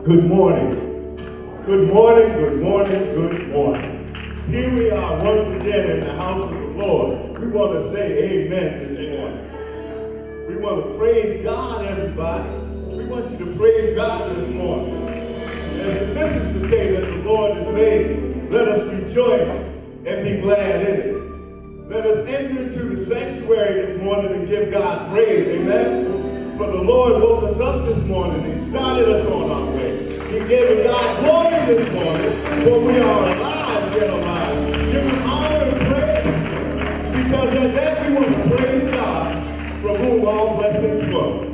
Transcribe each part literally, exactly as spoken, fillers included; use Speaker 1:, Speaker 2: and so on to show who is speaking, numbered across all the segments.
Speaker 1: Good morning. Good morning, good morning, good morning. Here we are once again in the house of the Lord. We want to say amen this morning. We want to praise God, everybody. We want you to praise God this morning. And this is the day that the Lord has made. Let us rejoice and be glad in it. Let us enter into the sanctuary this morning and give God praise. Amen. For the Lord woke us up this morning. He started us on our way. He gave God glory this morning, for we are alive, yet alive. Give him honor and praise, because at that we want to praise God, from whom all blessings flow.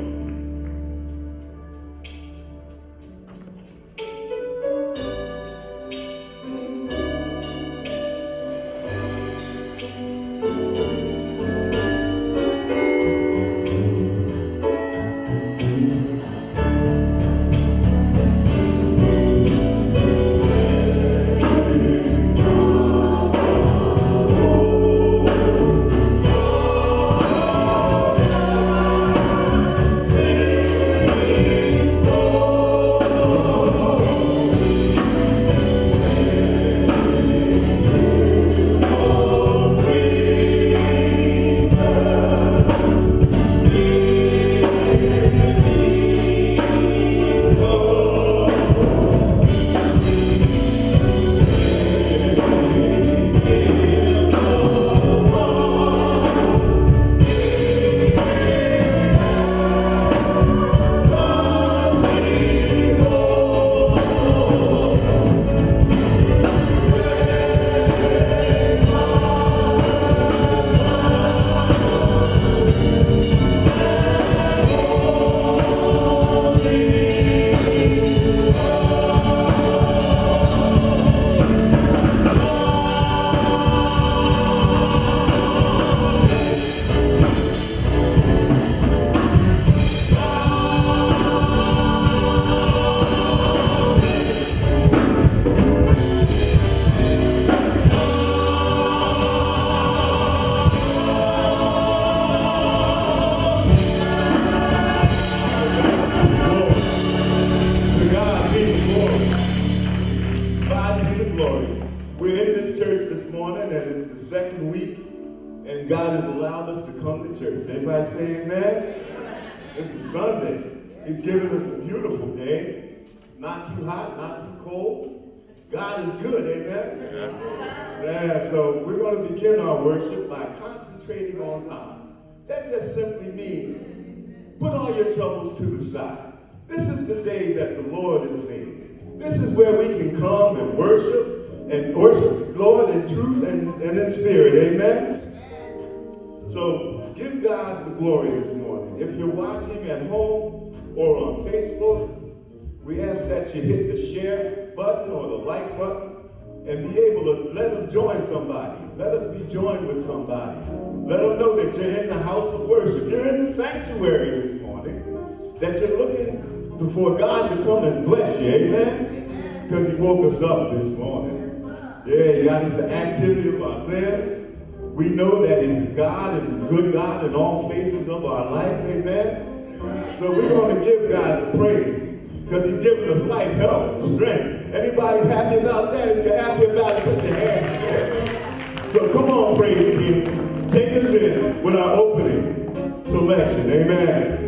Speaker 1: Everybody say amen? Amen. It's a Sunday. He's given us a beautiful day. Not too hot, not too cold. God is good, amen? Yeah. Yeah, so we're going to begin our worship by concentrating on God. That just simply means put all your troubles to the side. This is the day that the Lord has made. This is where we can come and worship and worship the Lord in truth and, and in spirit, amen? So give God the glory this morning. If you're watching at home or on Facebook, we ask that you hit the share button or the like button and be able to let them join somebody. Let us be joined with somebody. Let them know that you're in the house of worship. You're in the sanctuary this morning. That you're looking for God to come and bless you. Amen? Because he woke us up this morning. Yeah, he got us the activity of our limbs. We know that he's God and good God in all phases of our life, amen? So we're going to give God the praise because he's given us life, health, and strength. Anybody happy about that? If you're happy about it, put your hands together. So come on, praise team. Take us in with our opening selection, amen.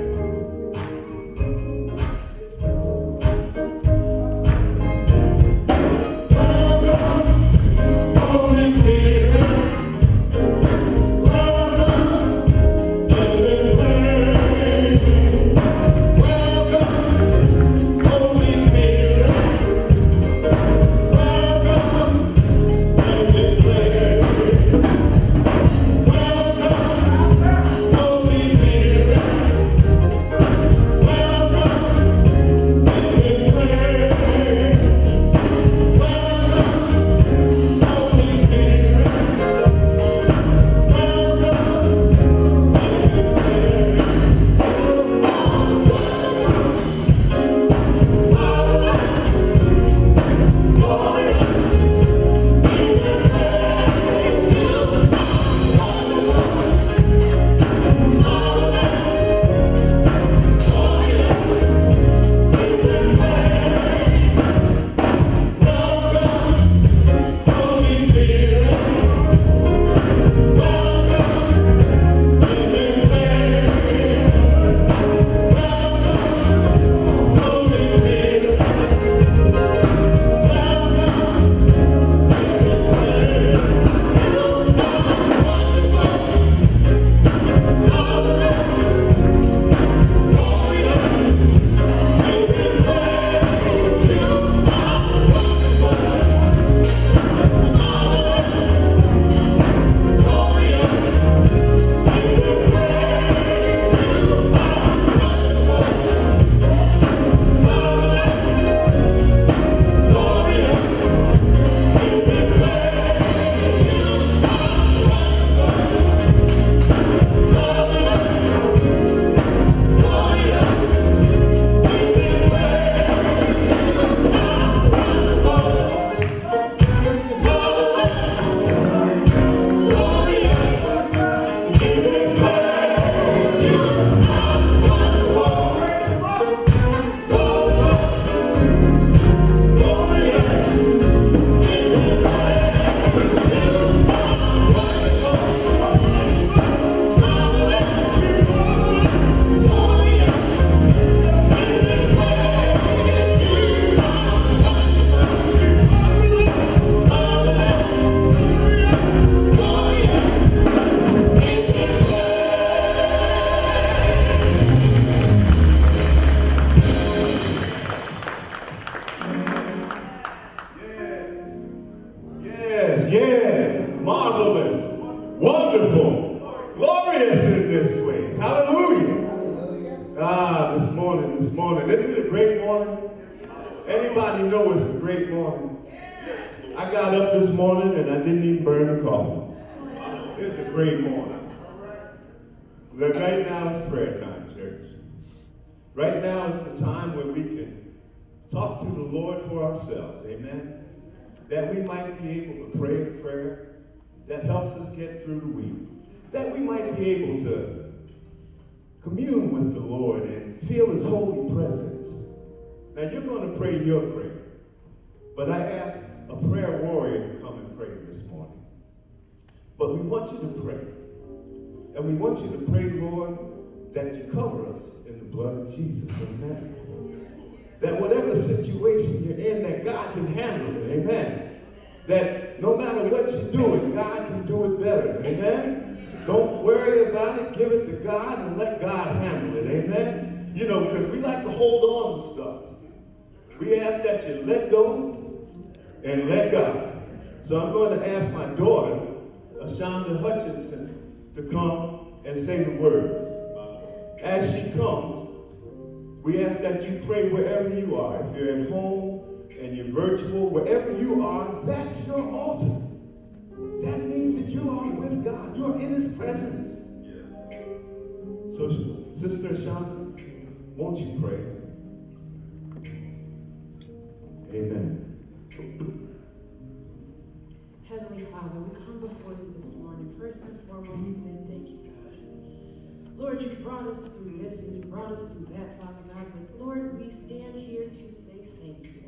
Speaker 1: yes. Marvelous, wonderful, glorious in this place. Hallelujah. Ah, this morning, this morning. Isn't it a great morning? Anybody know it's a great morning? I got up this morning and I didn't even burn the coffee. It's a great morning. But right now it's prayer time, church. Right now is the time when we can talk to the Lord for ourselves, amen? That we might be able to pray a prayer that helps us get through the week. That we might be able to commune with the Lord and feel his holy presence. Now you're going to pray your prayer, but I asked a prayer warrior to come and pray this morning. But we want you to pray. And we want you to pray, Lord, that you cover us in the blood of Jesus, amen. That whatever situation you're in, that God can handle it, amen. That no matter what you're doing, God can do it better, amen. Don't worry about it, give it to God and let God handle it, amen. You know, because we like to hold on to stuff. We ask that you let go and let God. So I'm going to ask my daughter, Ashonda Hutchinson, to come and say the words. As she comes, we ask that you pray wherever you are. If you're at home and you're virtual, wherever you are, that's your altar. That means that you are with God. You're in his presence. So, Sister Ashonda, won't you pray? Amen.
Speaker 2: Heavenly Father, we come before you this morning, first and foremost to say thank you, God. Lord, you brought us through this and you brought us through that, Father God, but Lord, we stand here to say thank you.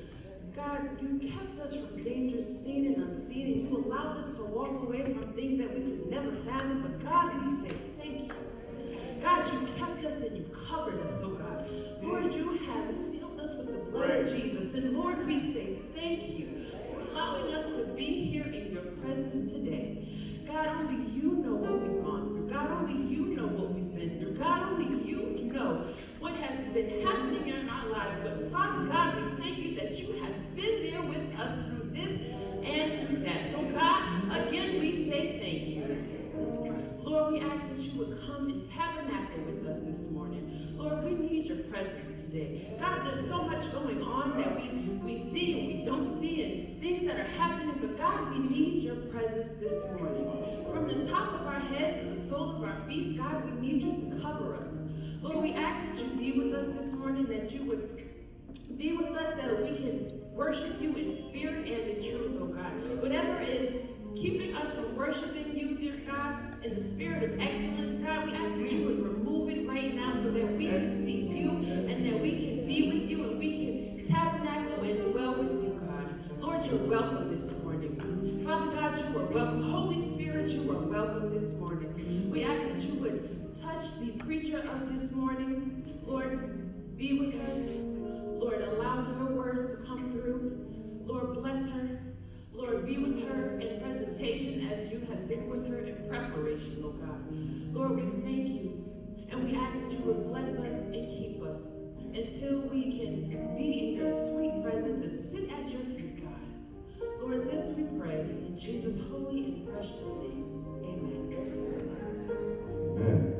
Speaker 2: God, you kept us from dangers seen and unseen, and you allowed us to walk away from things that we could never fathom, but God, we say thank you. God, you kept us and you covered us, oh God. Lord, you have sealed us with the blood of Jesus, and Lord, we say thank you for allowing us to be here in your presence today. God, only you know what we've gone through. God, only you know what we've been through. God, only you know what has been happening in our lives. But Father God, we thank you that you have been there with us through this and through that. So God, again, we say thank you. Lord, we ask that you would come and tabernacle with us this morning. Lord, we need your presence today. God, there's so much going on that we, we see and we don't see, and things that are happening, but God, we need your presence this morning. From the top of our heads to the sole of our feet, God, we need you to cover us. Lord, we ask that you be with us this morning, that you would be with us, that we can worship you in spirit and in truth, oh God. Whatever is keeping us from worshiping you, dear God, in the spirit of excellence, God, we ask that you would remove it right now so that we can see you and that we can be with you and we can tabernacle and dwell with you, God. Lord, you're welcome this morning. Father God, you are welcome. Holy Spirit, you are welcome this morning. We ask that you would touch the preacher of this morning. Lord, be with her. Lord, allow your words to come through. Lord, bless her. Lord, be with her in presentation as you have been with her in preparation, oh God. Lord, we thank you, and we ask that you would bless us and keep us until we can be in your sweet presence and sit at your feet, God. Lord, this we pray in Jesus' holy and precious name. Amen.
Speaker 1: Amen.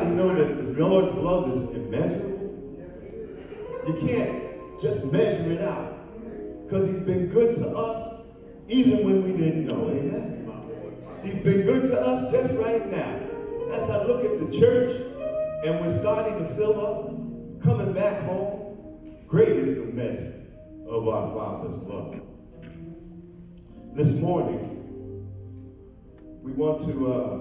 Speaker 1: Anybody know that the Lord's love is immeasurable? You can't just measure it out, because he's been good to us even when we didn't know. Amen. He's been good to us just right now. As I look at the church and we're starting to fill up, coming back home, great is the measure of our Father's love. This morning, we want to uh,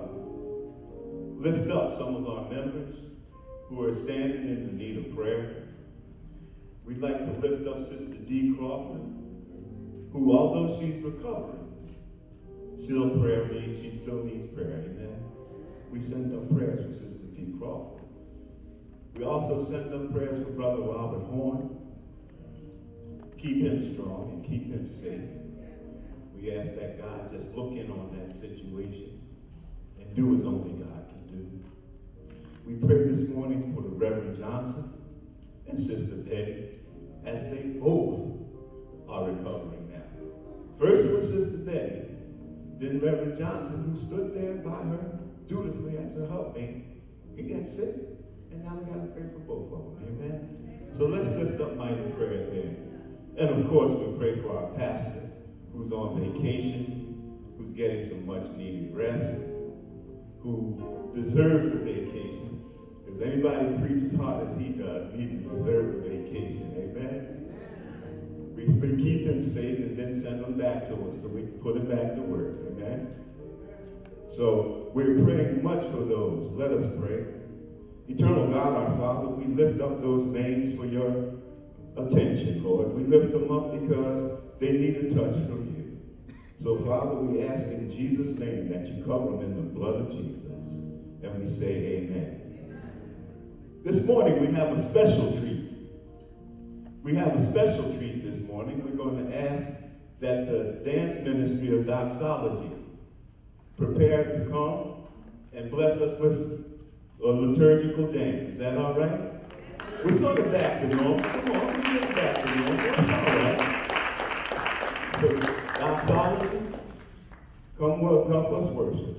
Speaker 1: lift up some of our members who are standing in the need of prayer. We'd like to lift up Sister Dee Crawford, who, although she's recovering, still prayer needs, she still needs prayer, amen. We send up prayers for Sister Dee Crawford. We also send up prayers for Brother Robert Horn. Keep him strong and keep him safe. We ask that God just look in on that situation and do as only God can do. We pray this morning for the Reverend Johnson and Sister Betty, as they both are recovering now. First it was Sister Betty, then Reverend Johnson, who stood there by her dutifully as her helpmate. He got sick, and now we got to pray for both of them. Amen? So let's lift up mighty prayer there. And of course, we pray for our pastor, who's on vacation, who's getting some much needed rest, who deserves a vacation. Because anybody who preaches hard as he does, he deserves a vacation. Amen? We, we keep him safe and then send him back to us so we can put him back to work. Amen? So we're praying much for those. Let us pray. Eternal God, our Father, we lift up those names for your attention, Lord. We lift them up because they need a touch from you. So, Father, we ask in Jesus' name that you cover them in the blood of Jesus. And we say amen. This morning we have a special treat. We have a special treat this morning. We're going to ask that the dance ministry of doxology prepare to come and bless us with a liturgical dance. Is that all right? We're sort of back to normal. Come on, we're sort of back to normal. That's all right. So, doxology, come well, help us worship.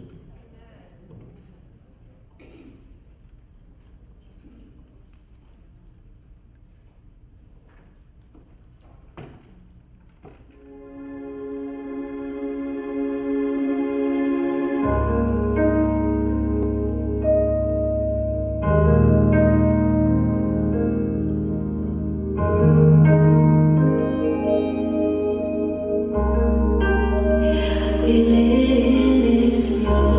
Speaker 3: Feeling is wrong.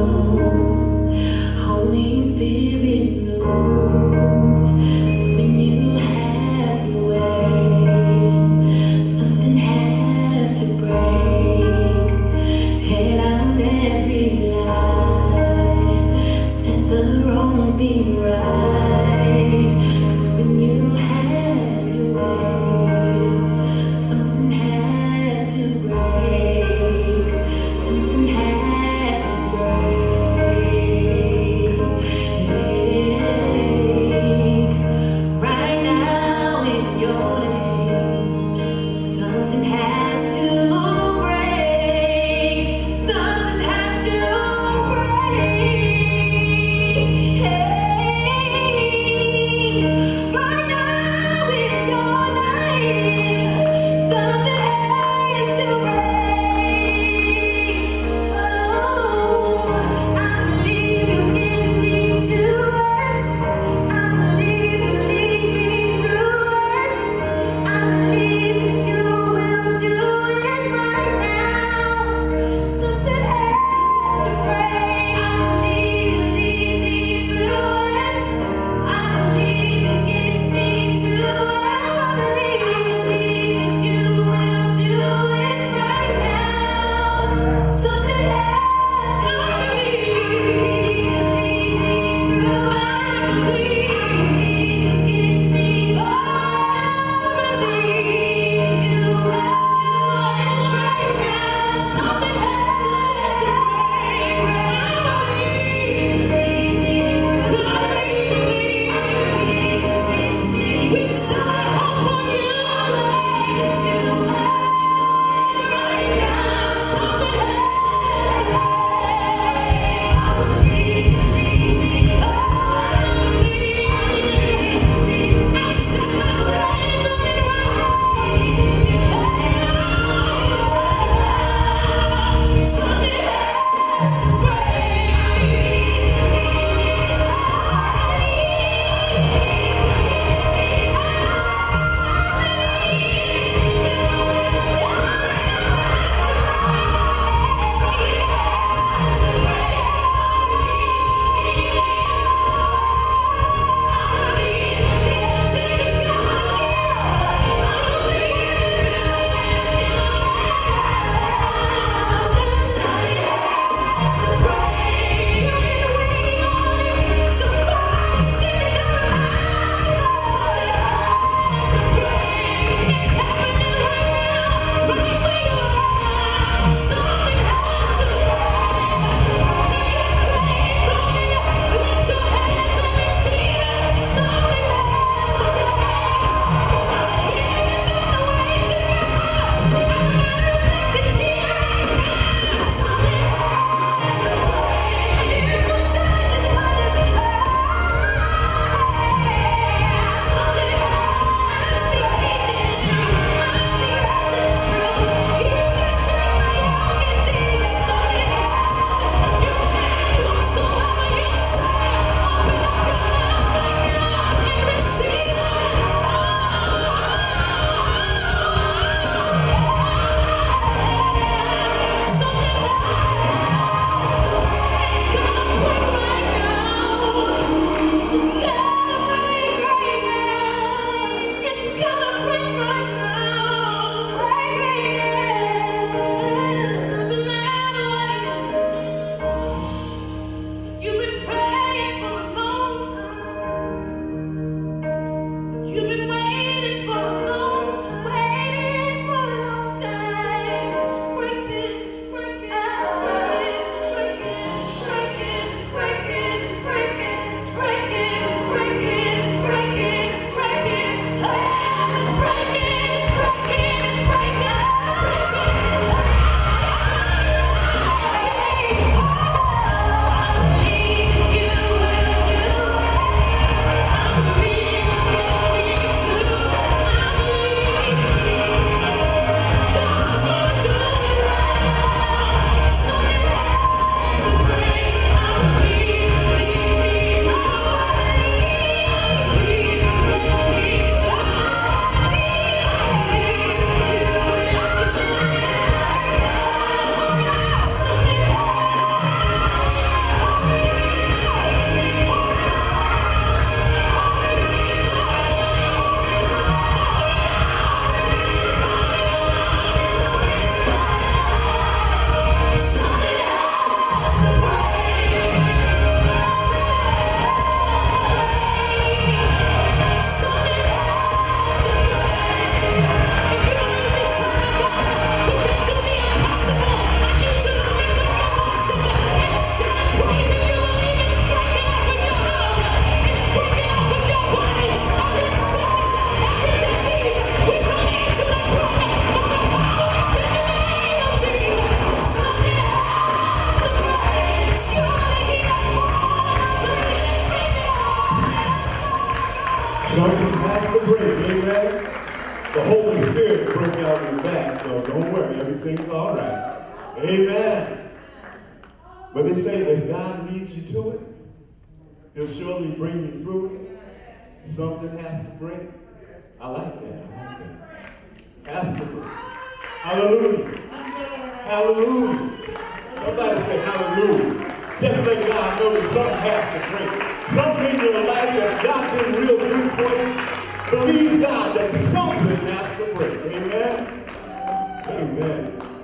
Speaker 1: Something has to break, amen? The Holy Spirit broke out your back, so don't worry, everything's all right. Amen. But they say if God leads you to it, he'll surely bring you through it. Something has to break. I like that. I like that. Has to break. Hallelujah. Hallelujah. Somebody say hallelujah. Just let God know that something has to break. Something in your life that God been real good for you. Believe God that something has to break. Amen? Amen.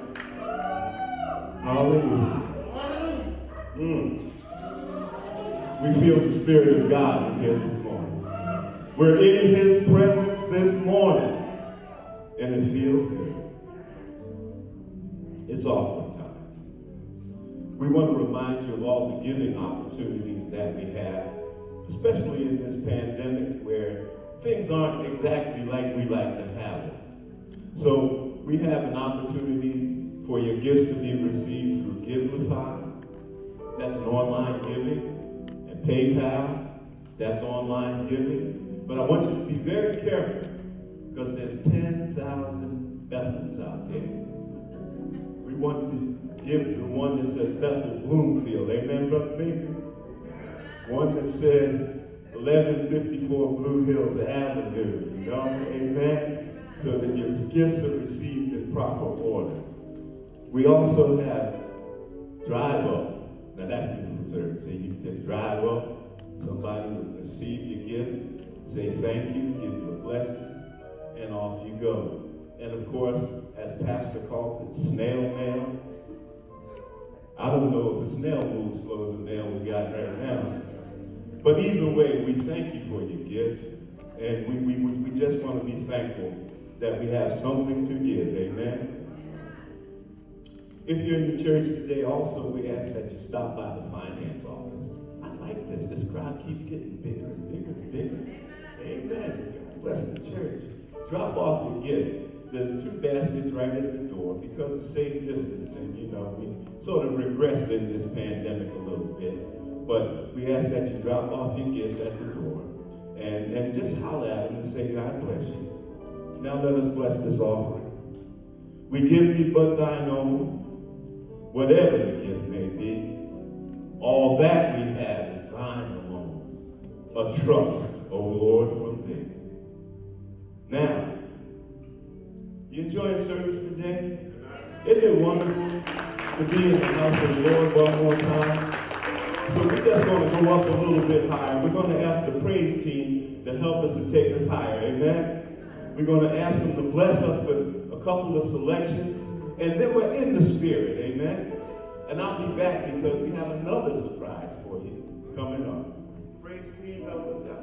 Speaker 1: Hallelujah. Mm. We feel the Spirit of God in here this morning. We're in his presence this morning, and it feels good. It's offering time. We want to remind you of all the giving opportunities that we have, especially in this pandemic where things aren't exactly like we like to have them. So we have an opportunity for your gifts to be received through Givelify. That's an online giving. And PayPal, that's online giving. But I want you to be very careful because there's ten thousand Bethels out there. We want to give the one that says Bethel Bloomfield. Amen, Brother Baker? One that says eleven fifty-four Blue Hills Avenue. You know? Amen? So that your gifts are received in proper order. We also have Drive Up. Now that's beautiful service. So you just drive up, somebody will receive your gift, say thank you, give you a blessing, and off you go. And of course, as Pastor calls it, snail mail. I don't know if a snail moves slower than the mail we got right now. But either way, we thank you for your gifts, and we, we, we just want to be thankful that we have something to give. Amen. If you're in the church today, also, we ask that you stop by the finance office. I like this. This crowd keeps getting bigger and bigger and bigger. Amen. God bless the church. Drop off your gift. There's two baskets right at the door because of safe distance. And, you know, we sort of regressed in this pandemic a little bit. But we ask that you drop off your gifts at the door and, and just holler at them and say, God bless you. Now let us bless this offering. We give thee but thine own. Whatever the gift may be, all that we have is thine alone, a trust, O Lord, from thee. Now, you enjoying service today? Isn't it wonderful to be in the house of the Lord one more time? So we're just going to go up a little bit higher. We're going to ask the praise team to help us and take us higher, amen? We're going to ask them to bless us with a couple of selections. And then we're in the Spirit, amen? And I'll be back because we have another surprise for you coming up. Praise team, help us out.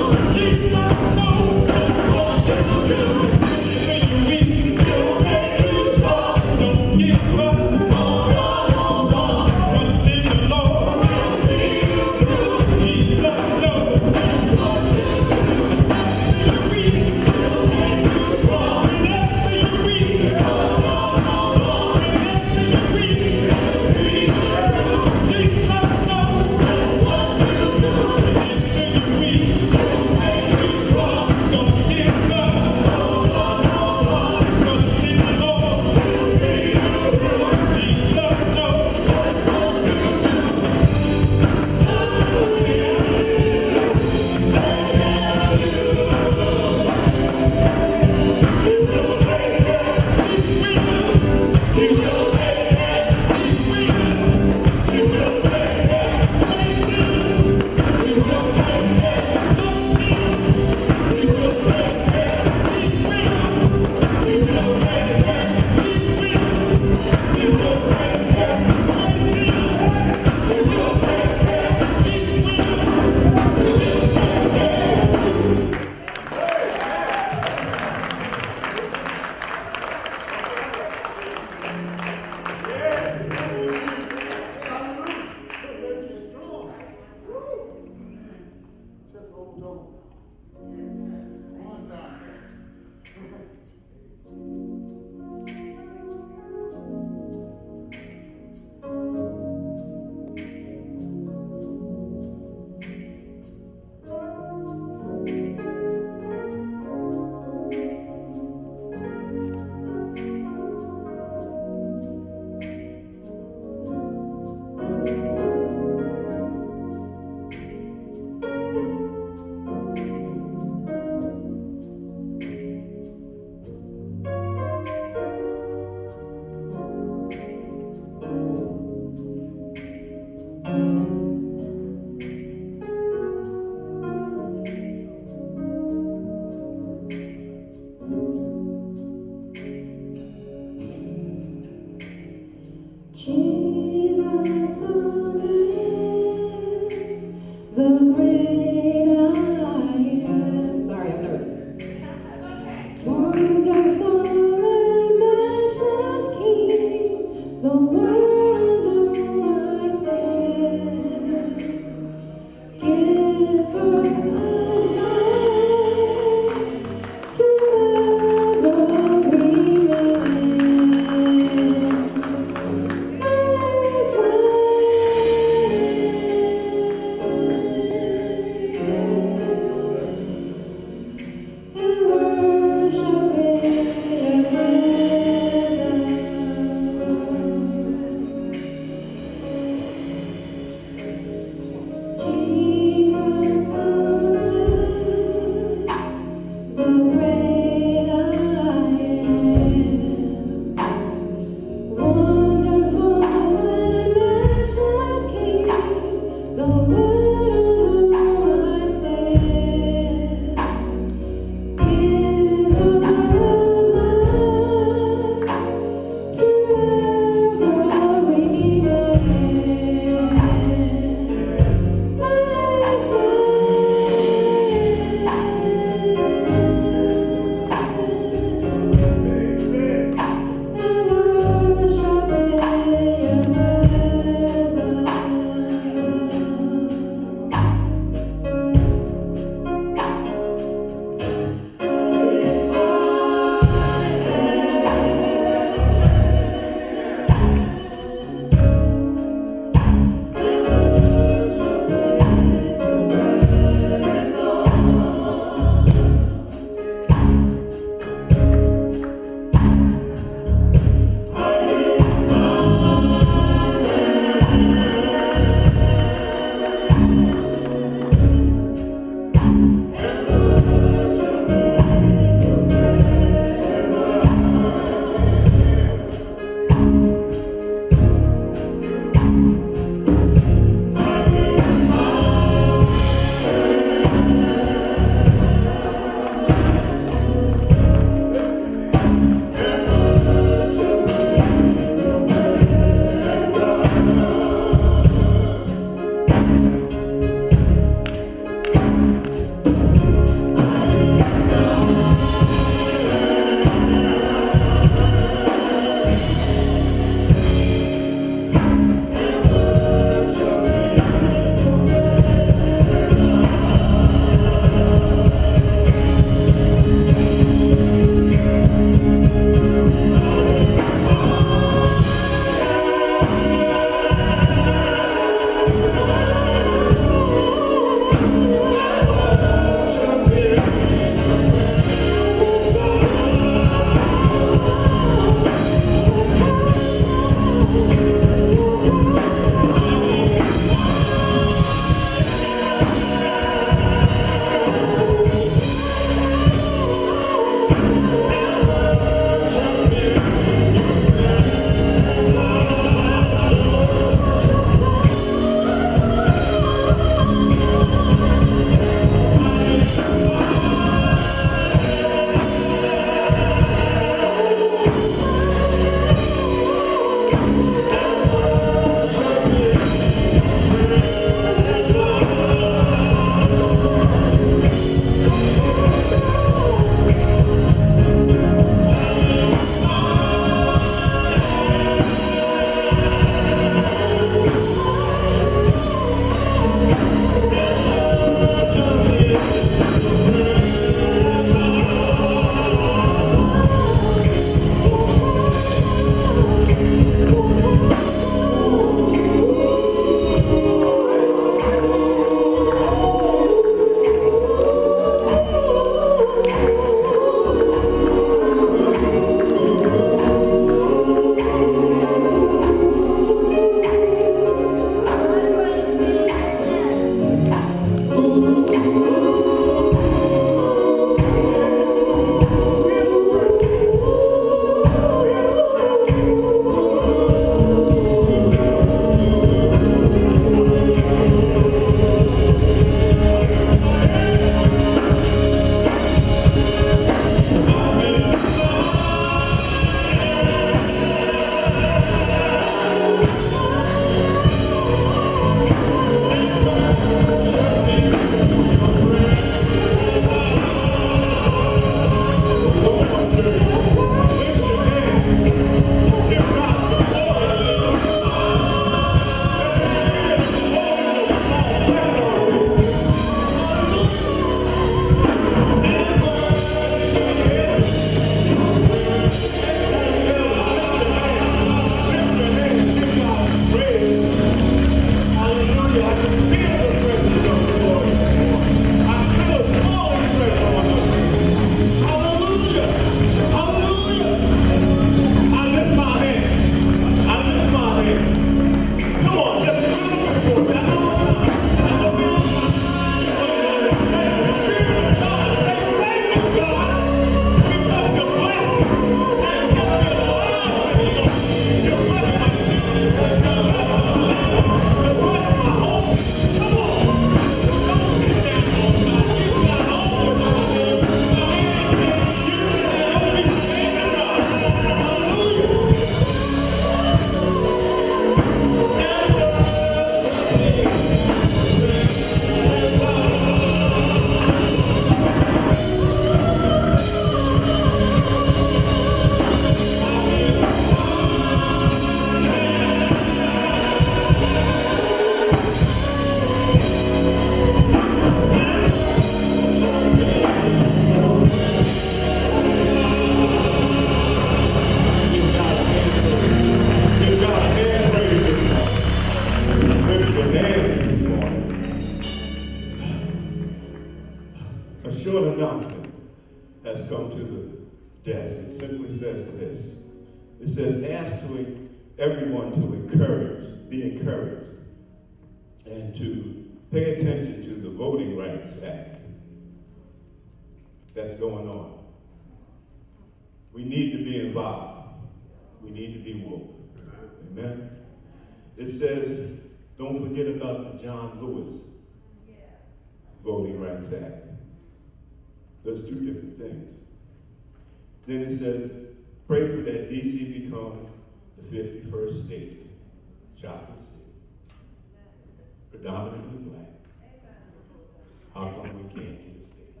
Speaker 1: says this. It says, ask to everyone to encourage, be encouraged, and to pay attention to the Voting Rights Act that's going on. We need to be involved. We need to be woke. Amen? It says, don't forget about the John Lewis Voting Rights Act. There's two different things. Then it says, pray for that D C become the fifty-first state, chocolate state, predominantly black. How come we can't get a state?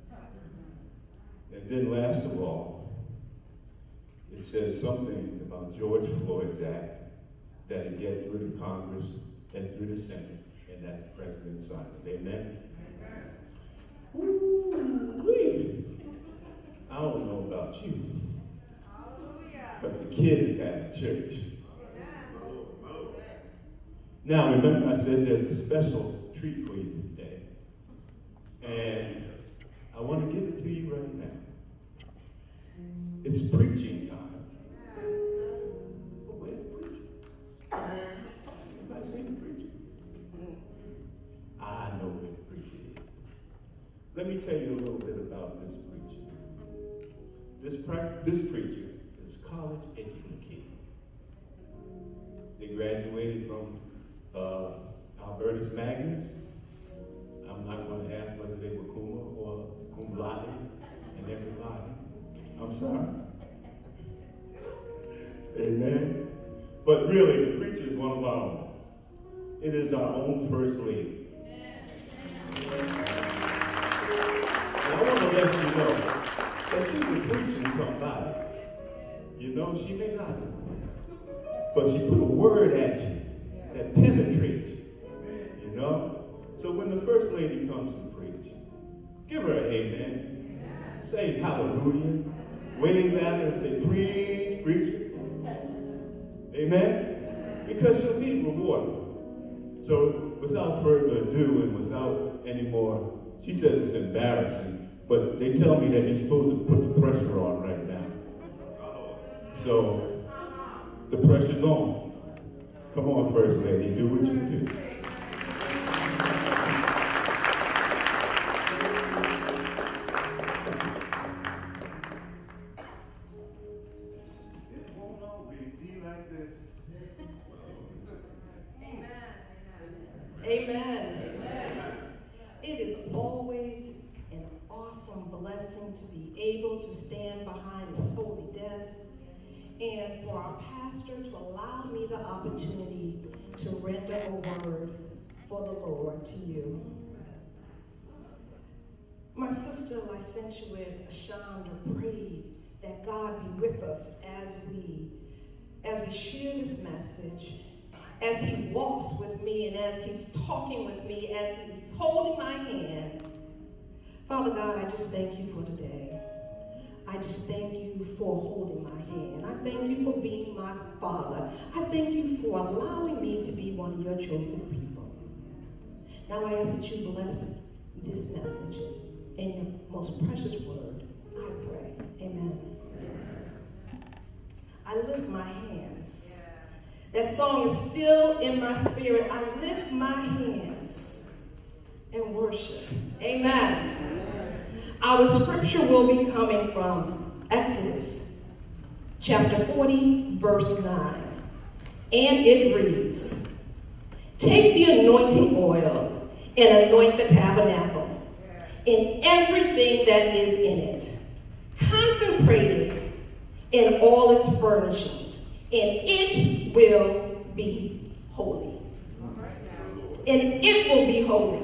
Speaker 1: And then last of all, it says something about George Floyd's act, that it gets rid of Congress, gets rid of Senate, and that the president signed it. Amen? Ooh-wee. I don't know about you, but the kid is having church. Now, remember I said there's a special treat for you today, and I want to give it to you right now. It's preaching time. But where's the preacher? Anybody seen the preacher? I know where the preacher is. Let me tell you a little bit about this preacher. This, this preacher is college educated. They graduated from uh, Albertus Magnus. I'm not going to ask whether they were cum or cum laude and everybody. I'm sorry. Amen. But really, the preacher is one of our own. It is our own First Lady. And I want to let you know that she's been preaching somebody. You know, she may not, but she put a word at you that penetrates you. You know? So when the First Lady comes to preach, give her an amen. Say hallelujah. Wave at her and say, preach, preach. Amen? Because she'll be rewarded. So without further ado and without any more, she says it's embarrassing, but they tell me that you're supposed to put the pressure on right now. So the pressure's on. Come on, First Lady, do what you do.
Speaker 3: Amen. Amen. It is always an awesome blessing to be able to stand behind this holy desk and for our pastor to allow me the opportunity to render a word for the Lord to you. My sister Licentiate Ashonda prayed that God be with us as we, as we share this message, as he walks with me and as he's talking with me, as he's holding my hand. Father God, I just thank you for today. I just thank you for holding my hand. I thank you for being my father. I thank you for allowing me to be one of your chosen people. Now I ask that you bless this message in your most precious word. I pray. Amen. I lift my hands. That song is still in my spirit. I lift my hands and worship. Amen. Our scripture will be coming from Exodus chapter forty, verse nine. And it reads, take the anointing oil and anoint the tabernacle and everything that is in it. Consecrate it in all its furnishings, and it will be holy. And it will be holy.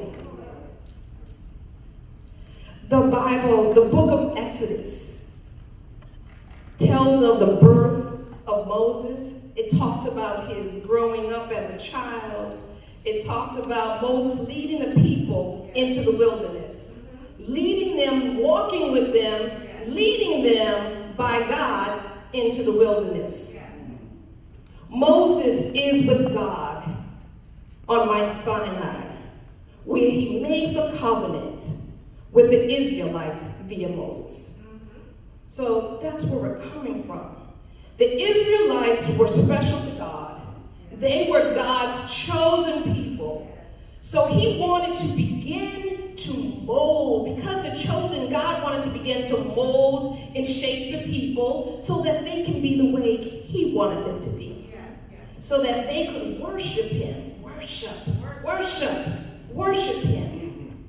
Speaker 3: The Bible, the book of Exodus, tells of the birth of Moses. It talks about his growing up as a child. It talks about Moses leading the people into the wilderness, leading them, walking with them, leading them by God into the wilderness. Moses is with God on Mount Sinai, where he makes a covenant with the Israelites via Moses. So that's where we're coming from. The Israelites were special to God. They were God's chosen people. So he wanted to begin to mold, because the chosen, God wanted to begin to mold and shape the people so that they can be the way he wanted them to be. So that they could worship him, worship, worship, worship him.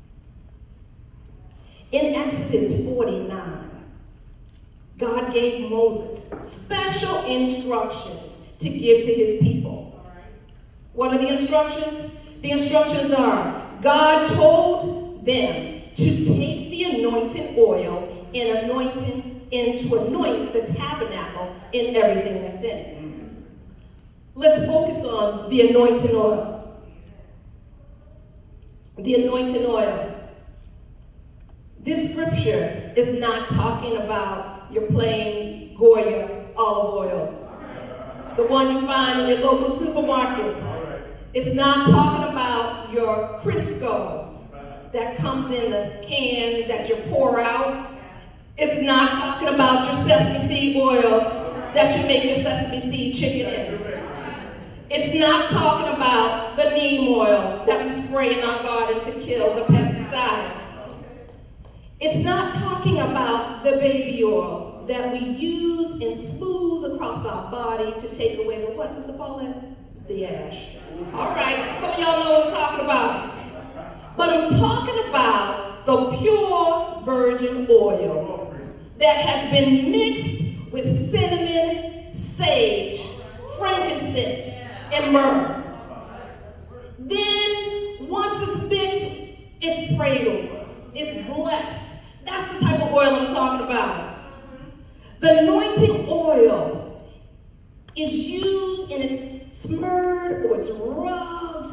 Speaker 3: In Exodus forty-nine, God gave Moses special instructions to give to his people. What are the instructions? The instructions are, God told them to take the anointing oil and anointing and to anoint the tabernacle and everything that's in it. Let's focus on the anointing oil. The anointing oil. This scripture is not talking about your plain Goya olive oil, the one you find in your local supermarket. It's not talking about your Crisco that comes in the can that you pour out. It's not talking about your sesame seed oil that you make your sesame seed chicken in. It's not talking about the neem oil that we spray in our garden to kill the pesticides. It's not talking about the baby oil that we use and smooth across our body to take away the, what, Sister Paulette? The ash. All right, some of y'all know what I'm talking about. But I'm talking about the pure virgin oil that has been mixed with cinnamon, sage, frankincense, and myrrh. Then, once it's mixed, it's prayed over. It's blessed. That's the type of oil I'm talking about. The anointing oil is used and it's smeared or it's rubbed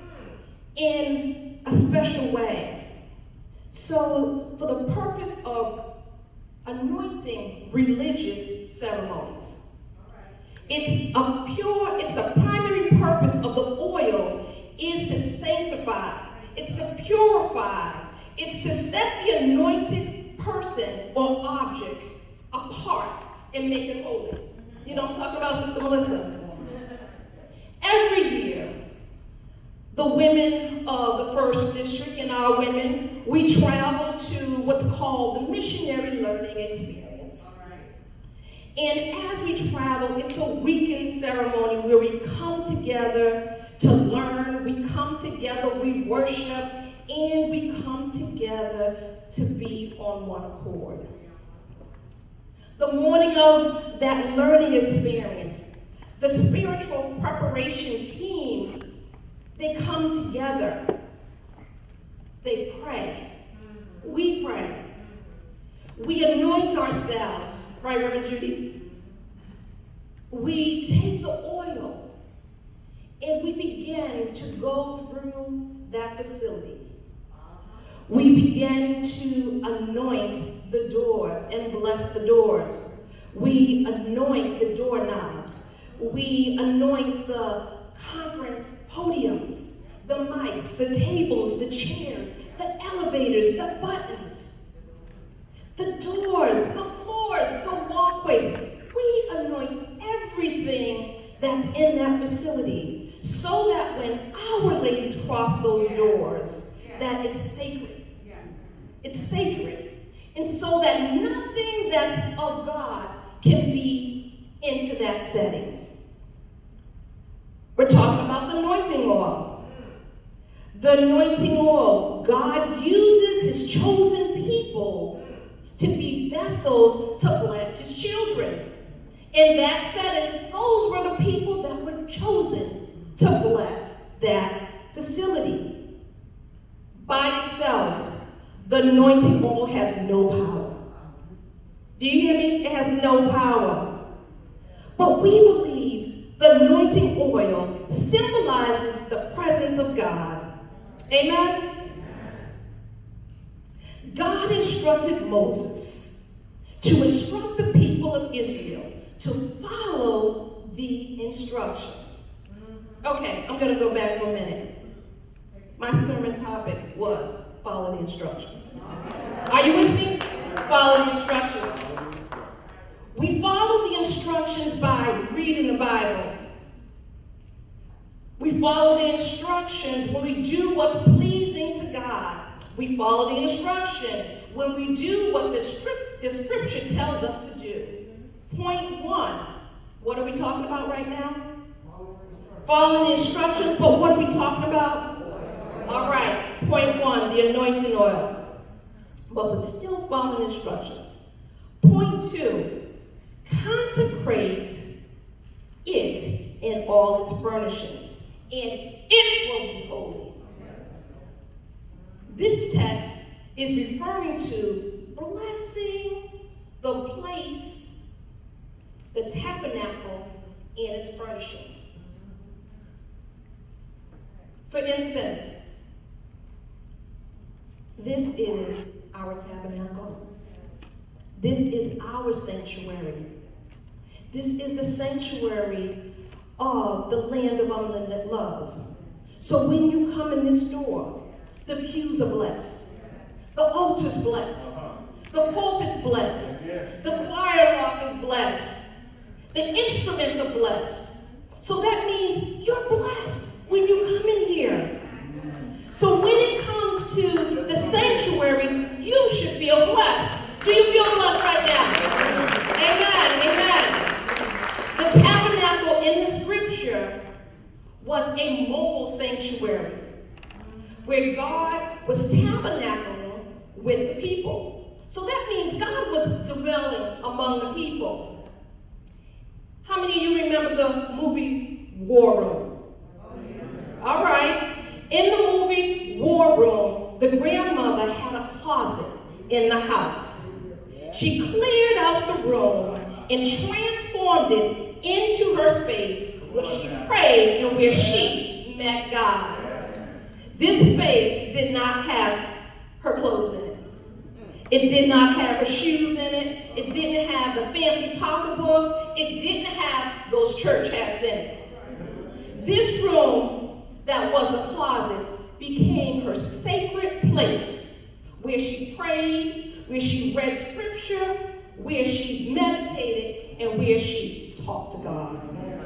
Speaker 3: in a special way. So, for the purpose of anointing religious ceremonies. It's a pure, it's the primary purpose of the oil is to sanctify, it's to purify, it's to set the anointed person or object apart and make it holy. You know what I'm talking about, Sister Melissa? Every year, the women of the First District and our women, we travel to what's called the Missionary Learning Experience. And as we travel, it's a weekend ceremony where we come together to learn, we come together, we worship, and we come together to be on one accord. The morning of that learning experience, the spiritual preparation team, they come together. They pray. We pray. We anoint ourselves. Right, Reverend Judy? We take the oil and we begin to go through that facility. We begin to anoint the doors and bless the doors. We anoint the doorknobs. We anoint the conference podiums, the mics, the tables, the chairs, the elevators, the buttons, the doors, the floors, the walkways. We anoint everything that's in that facility so that when our ladies cross those doors, that it's sacred. It's sacred. And so that nothing that's of God can be into that setting. We're talking about the anointing oil. The anointing oil, God uses his chosen people to be vessels to bless his children. In that setting, those were the people that were chosen to bless that facility. By itself, the anointing oil has no power. Do you hear me? It has no power. But we believe the anointing oil symbolizes the presence of God. Amen? God instructed Moses to instruct the people of Israel to follow the instructions. Okay, I'm going to go back for a minute. My sermon topic was follow the instructions. Are you with me? Follow the instructions. We follow the instructions by reading the Bible. We follow the instructions when we do what's pleasing to God. We follow the instructions when we do what the, script, the scripture tells us to do. Point one. What are we talking about right now? Following the instructions, but what are we talking about? All right, point one, the anointing oil. But we're still following instructions. Point two, consecrate it in all its furnishings, and it will be holy. This text is referring to blessing the place, the tabernacle, and its furnishing. For instance, this is our tabernacle. This is our sanctuary. This is the sanctuary of the land of unlimited love. So when you come in this door, the pews are blessed. The altar's blessed. The pulpit's blessed. The choir rock is blessed. The instruments are blessed. So that means you're blessed when you come in here. So when it comes to the sanctuary, you should feel blessed. Do you feel blessed right now? Amen, amen. The tabernacle in the scripture was a mobile sanctuary where God was tabernacling with the people. So that means God was dwelling among the people. How many of you remember the movie War Room? All right. In the movie War Room, the grandmother had a closet in the house. She cleared out the room and transformed it into her space where she prayed and where she met God. This space did not have her clothes in it. It did not have her shoes in it. It didn't have the fancy pocketbooks. It didn't have those church hats in it. This room that was a closet became her sacred place where she prayed, where she read scripture, where she meditated, and where she talked to God.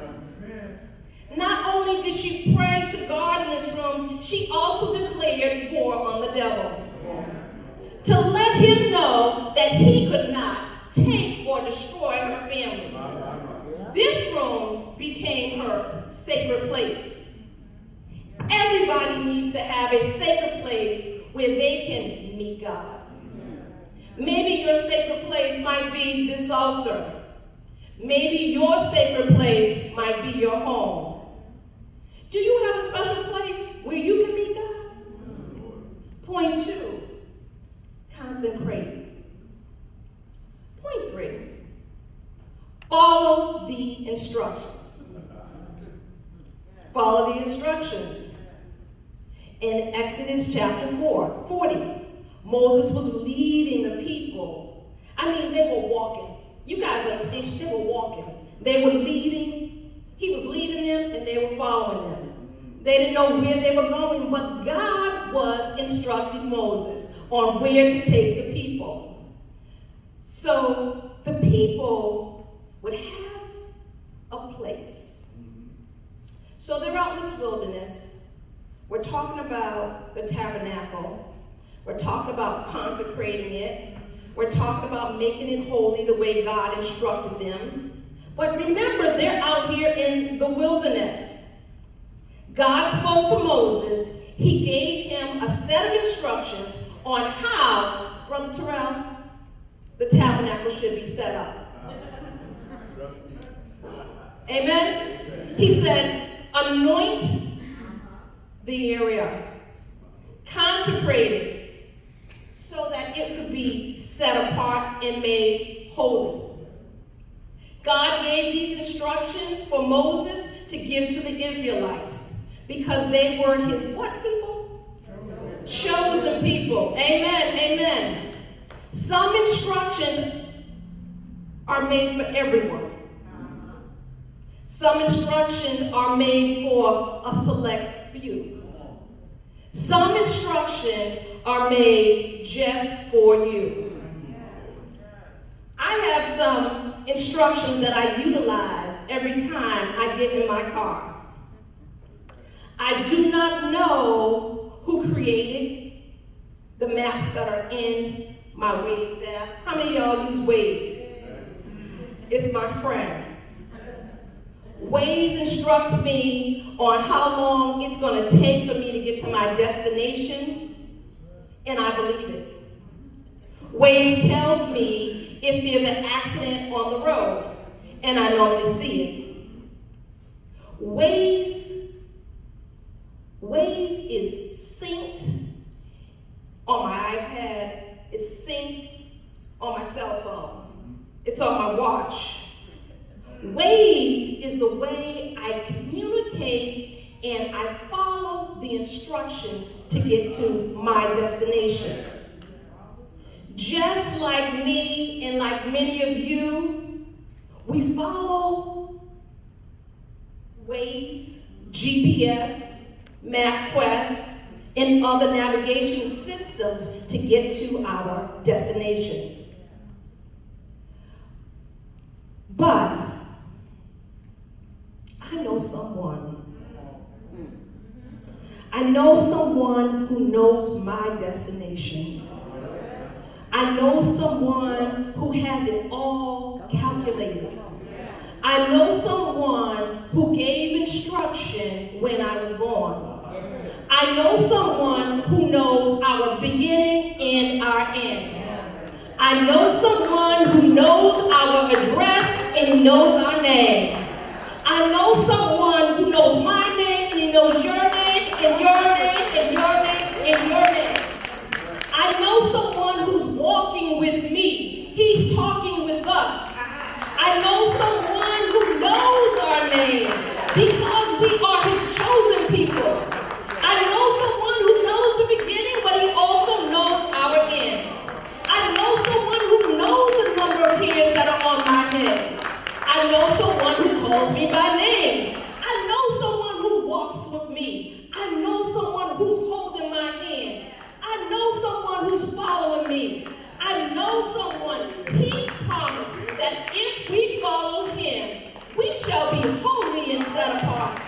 Speaker 3: Not only did she pray to God in this room, she also declared war on the devil to let him know that he could not take or destroy her family. This room became her sacred place. Everybody needs to have a sacred place where they can meet God. Maybe your sacred place might be this altar. Maybe your sacred place might be your home. Do you have a special place where you can meet God? Point two, consecrate. Point three, follow the instructions. Follow the instructions. In Exodus chapter four, forty, Moses was leading the people. I mean, they were walking. You guys understand, they were walking. They were leading. He was leading them, and they were following them. They didn't know where they were going, but God was instructing Moses on where to take the people. So the people would have a place. So they're out in this wilderness. We're talking about the tabernacle. We're talking about consecrating it. We're talking about making it holy the way God instructed them. But remember, they're out here in the wilderness. God spoke to Moses. He gave him a set of instructions on how, Brother Terrell, the tabernacle should be set up. Amen? He said, anoint the area, consecrate it, so that it could be set apart and made holy. God gave these instructions for Moses to give to the Israelites because they were his what people? Chosen people. Amen, amen. Some instructions are made for everyone. Some instructions are made for a select few. Some instructions are made just for you. I I have some instructions that I utilize every time I get in my car. I do not know who created the maps that are in my Waze app. How many of y'all use Waze? It's my friend. Waze instructs me on how long it's going to take for me to get to my destination, and I believe it. Waze tells me if there's an accident on the road, and I normally see it. Waze, Waze is synced on my iPad, it's synced on my cell phone, it's on my watch. Waze is the way I communicate and I follow the instructions to get to my destination. Just like me and like many of you, we follow Waze, G P S, MapQuest, and other navigation systems to get to our destination. But I know someone. I know someone who knows my destination. I know someone who has it all calculated. I know someone who gave instruction when I was born. I know someone who knows our beginning and our end. I know someone who knows our address and knows our name. I know someone who knows my name and he knows your name and your name and your name and your name. I know someone who's walking with me. He's talking with us. I know someone who knows our name because we are his chosen people. I know someone who knows the beginning, but he also knows our end. I know someone who knows the number of hairs that are on my head. I know someone who calls me by name. I know someone who walks with me. I know someone who's holding my hand. I know someone who's following me. I know someone, he's promised that if we follow him, we shall be holy and set apart.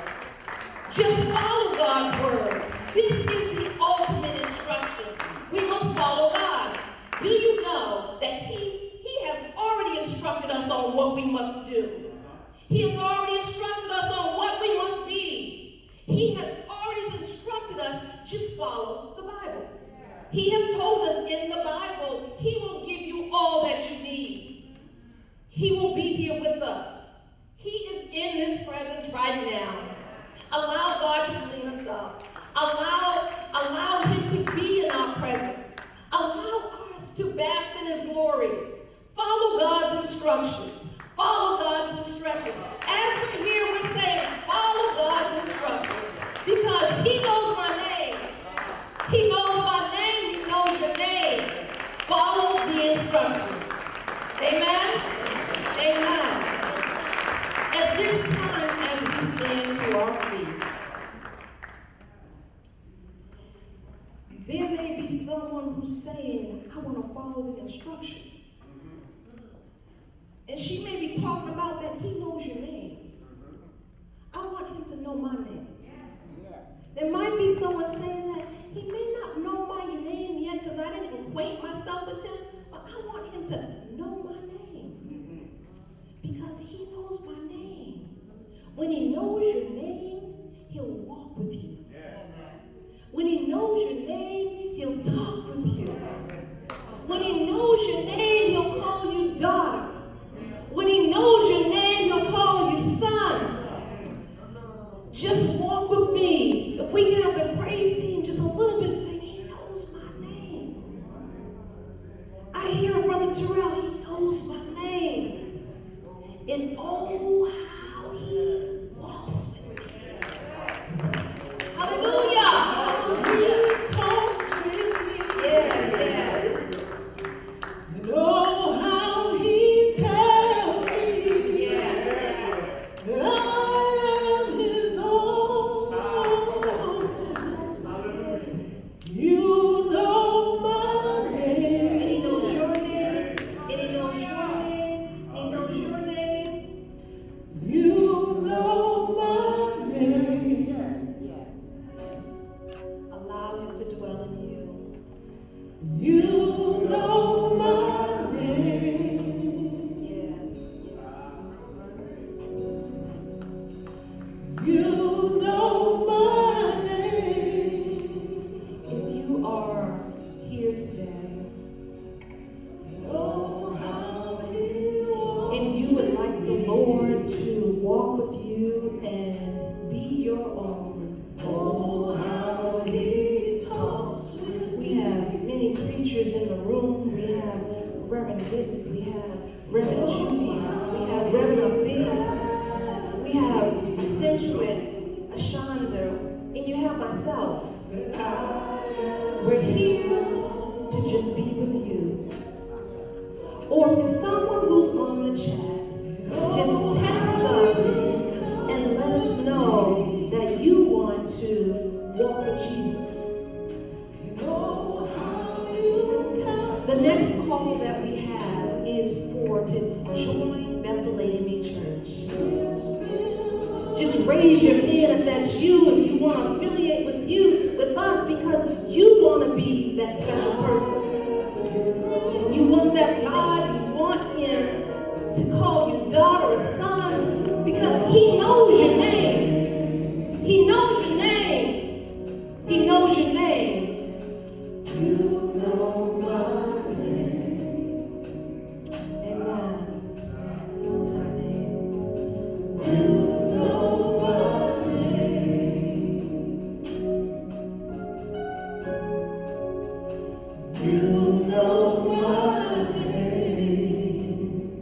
Speaker 3: Just follow God's word. This is the ultimate instruction. We must follow God. Do you know that he, he has already instructed us on what we must do? He has already instructed us on what we must be. He has already instructed us, just follow the Bible. He has told us in the Bible, he will give you all that you need. He will be here with us. He is in this presence right now. Allow God to clean us up. Allow, allow him to be in our presence. Allow us to bask in his glory. Follow God's instructions. Follow God's instructions. As we're here, we're saying, follow God's instructions. Because he knows my name. He knows my name. He knows your name. Follow the instructions. Amen? Amen. At this time, as we stand to our feet, there may be someone who's saying, I want to follow the instructions. And she may be talking about that he knows your name. I want him to know my name. There might be someone saying that he may not know my name yet because I didn't acquaint myself with him, but I want him to know my name because he knows my name. When he knows your name, he'll walk with you. When he knows your name, he'll talk with you. When he knows your name, he'll call you daughter. When he knows your name, he'll call you son. Just walk with me. If we can have the praise team just a little bit sing, he knows my name. I hear Brother Terrell, he knows my name. And oh, how he walks with me. Hallelujah. He talks with me. Yes, yes. You know how he tells me. Yes, yes. That I am his own. You know my name. And he knows your name. And he knows your walk with you and be your own. Oh, how he talks with you. We have many preachers in the room. We have Reverend Gibbons. We have Reverend Judy. We have Reverend Abid. We have Accentuate, Ashonda, and you have myself. We're here to just be with you. Or if there's someone who's on the chat, just text us and let us know that you want to walk with Jesus. The next call that we have is for to join Bethlehem Church. Just raise your hand if that's you, if you want to affiliate with you, with us, because you want to be that special person. You want that God, you want him to call you daughter or son, because he knows your name. He knows your name. He knows your name. You know my name. Amen. He knows our name. You know my name. You know my name.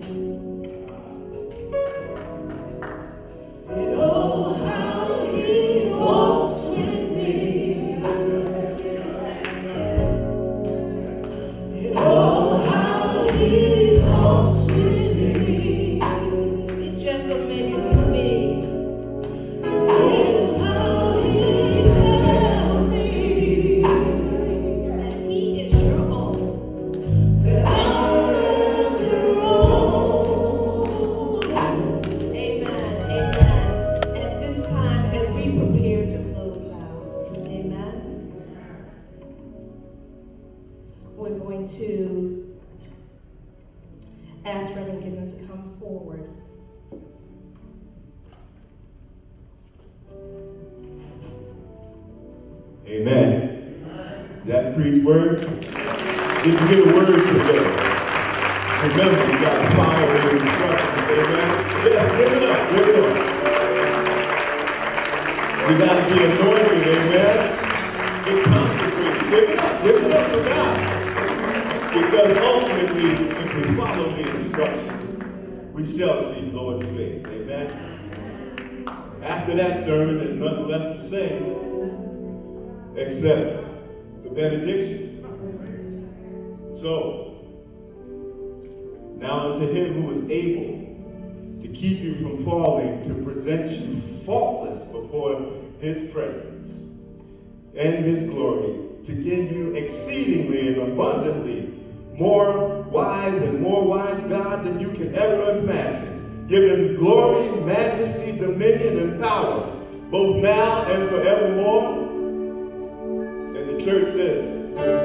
Speaker 3: Oh, how he walks with me. Oh, how he talks with me. It just amazes me. Oh, how he tells me that he is your own. That I am your own. Amen. Amen. At this time, as we prepare to close out, amen, we're going to ask Reverend Gibbons to come forward.
Speaker 1: Amen. Is that a preached word? Did you get a word today? Remember, you got fire and instructions. Amen. Yeah, give it up. Give it up. We got to be anointed. Amen. Get consecrated. Give it up. Give it up for God. Because ultimately, if we follow the instructions, we shall see the Lord's face. Amen. After that sermon, there's nothing left to say except the benediction. So, now unto him who is able to keep you from falling, to present you faultless before his presence and his glory, to give you exceedingly and abundantly more wise and more wise God than you can ever imagine. Give him glory, majesty, dominion, and power, both now and forevermore. And the church said,